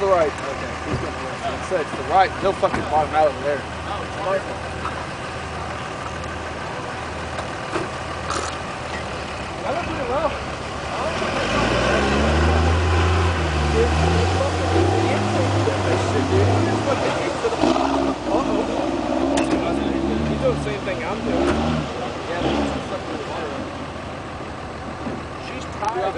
the right. Okay. He's going to the right. It's the right. He'll fucking bottom out over there. Oh, it's